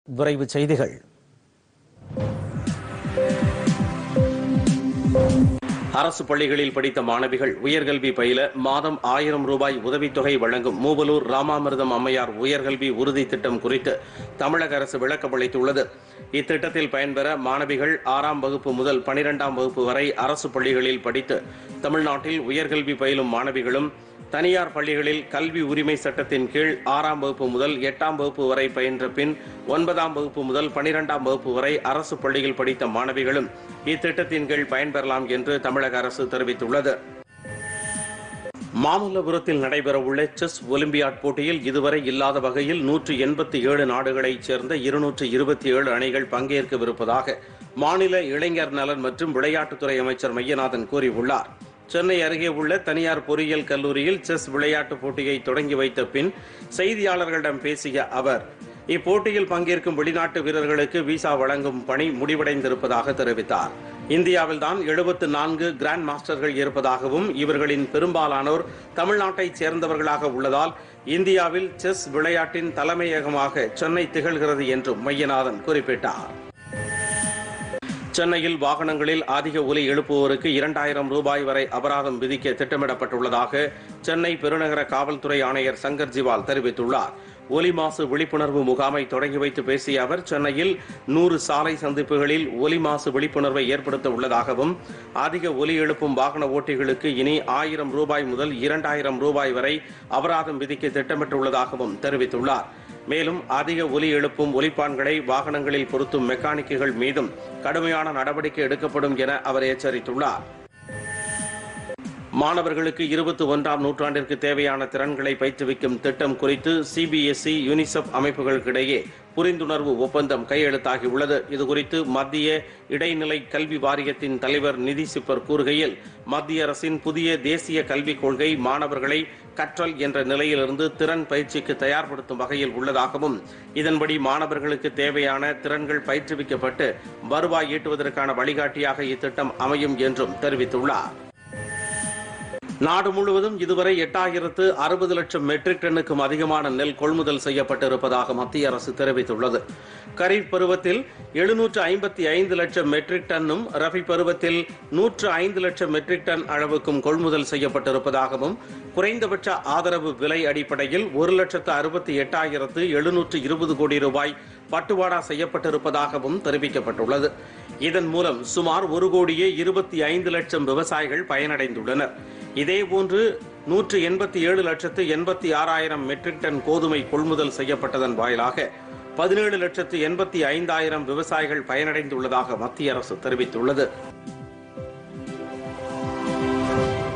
விரைவுச் செய்திகள். அரசு பள்ளிகளில் படித்த மாணவிகள் உயர்கல்வி பயில மாதம் 1000 ரூபாய் உதவித்தொகை வழங்கும் மூவலூர் ராமாமிர்தம் அம்மையார் உயர்கல்வி உறுதி திட்டம் குறித்து தமிழக அரசு விளக்கம் அளித்துள்ளது. இத்திட்டத்தில் பயன்பெற மாணவிகள் 6ஆம் வகுப்பு முதல் 12ஆம் வகுப்பு வரை அரசு பள்ளிகளில் படித்து தமிழ்நாட்டில் உயர்கல்வி பயிலும் மாணவிகளும், தனியார் பள்ளிகளில் கல்வி உரிமை சட்டத்தின் கீழ் 6ஆம் வகுப்பு முதல் 8ஆம் வகுப்பு வரை பயின்ற பின் 9ஆம் வகுப்பு முதல் 12ஆம் வகுப்பு வரை அரசு பள்ளியில் படித்த மாணவிகளும் இத்திட்டத்தின் கீழ் பயன்பெறலாம் என்று தமிழக அரசு தெரிவித்துள்ளது. மாமல்லபுரத்தில் நடைபெறவுள்ள செஸ் ஒலிம்பியாட் போட்டியில் இதுவரை இல்லாத வகையில் 187 நாடுகளைச் சேர்ந்த 227 அணிகள் பங்கேற்கவிருப்பதாக மாநில இளைஞர் நலன் மற்றும் விளையாட்டுத்துறை அமைச்சர் மையநாதன் கூறியுள்ளார். சென்னை அருகே உள்ள தனியார் பொறியியல் கல்லூரியில் செஸ் விளையாட்டுப் போட்டியை தொடங்கி வைத்த பின் செய்தியாளர்களிடம் பேசிய அவர், இப்போட்டியில் பங்கேற்கும் வெளிநாட்டு வீரர்களுக்கு விசா வழங்கும் பணி முடிவடைந்திருப்பதாக தெரிவித்தார். இந்தியாவில்தான் 74 கிராண்ட் மாஸ்டர்கள் இருப்பதாகவும் இவர்களின் பெரும்பாலானோர் தமிழ்நாட்டைச் சேர்ந்தவர்களாக உள்ளதால் இந்தியாவில் செஸ் விளையாட்டின் தலைமையகமாக சென்னை திகழ்கிறது என்றும் மையநாதன் குறிப்பிட்டார். சென்னையில் வாகனங்களில் அதிக ஒலி எழுப்புவோருக்கு 2000 ரூபாய் வரை அபராதம் விதிக்க திட்டமிடப்பட்டுள்ளதாக சென்னை பெருநகர காவல்துறை ஆணையர் சங்கர் ஜிவால் தெரிவித்துள்ளார். ஒலி மாசு விழிப்புணர்வு முகாமை தொடங்கி வைத்து பேசிய அவர், சென்னையில் 100 சாலை சந்திப்புகளில் ஒலி மாசு விழிப்புணர்வை ஏற்படுத்த உள்ளதாகவும், அதிக ஒலி எழுப்பும் வாகன ஓட்டிகளுக்கு இனி 1000 ரூபாய் முதல் 2000 ரூபாய் வரை அபராதம் விதிக்க திட்டமிட்டுள்ளதாகவும் தெரிவித்துள்ளார். மேலும் அதிக ஒலி எழுப்பும் ஒலிப்பான்களை வாகனங்களில் பொருத்தும் மெக்கானிக்குகள் மீதும் கடுமையான நடவடிக்கை எடுக்கப்படும் என அவர் எச்சரித்துள்ளார். மாணவர்களுக்கு 21ஆம் நூற்றாண்டிற்கு தேவையான திறன்களை பயிற்றுவிக்கும் திட்டம் குறித்து சிபிஎஸ்இ, யூனிசெப் அமைப்புகளுக்கிடையே புரிந்துணர்வு ஒப்பந்தம் கையெழுத்தாகியுள்ளது. இதுகுறித்து மத்திய இடைநிலை கல்வி வாரியத்தின் தலைவர் நிதி சிப்பர் கூறுகையில், மத்திய அரசின் புதிய தேசிய கல்விக் கொள்கை மாணவர்களை கற்றல் என்ற நிலையிலிருந்து திறன் பயிற்சிக்கு தயார்படுத்தும் வகையில் உள்ளதாகவும், இதன்படி மாணவர்களுக்கு தேவையான திறன்கள் பயிற்றுவிக்கப்பட்டு வருவாய் ஈட்டுவதற்கான வழிகாட்டியாக இத்திட்டம் அமையும் என்றும் தெரிவித்துள்ளார். நாடு முழுவதும் இதுவரை 8,060 லட்சம் மெட்ரிக் டன்னுக்கும் அதிகமான நெல் கொள்முதல் செய்யப்பட்டிருப்பதாக மத்திய அரசு தெரிவித்துள்ளது. கரீப் பருவத்தில் 755 லட்சம் மெட்ரிக் டன்னும், ரபி பருவத்தில் 105 லட்சம் மெட்ரிக் டன் அளவுக்கும் கொள்முதல் செய்யப்பட்டிருப்பதாகவும், குறைந்தபட்ச ஆதரவு விலை அடிப்படையில் 1,68,720 கோடி ரூபாய் பட்டுவாடா செய்யப்பட்டிருப்பதாகவும் தெரிவிக்கப்பட்டுள்ளது. இதன் மூலம் சுமார் 1,25 லட்சம் விவசாயிகள் பயனடைந்துள்ளனர். இதேபோன்று 187,86,000 மெட்ரிக் டன் கோதுமை கொள்முதல் செய்யப்பட்டதன் வாயிலாக 17,85,000 விவசாயிகள் பயனடைந்துள்ளதாக மத்திய அரசு தெரிவித்துள்ளது.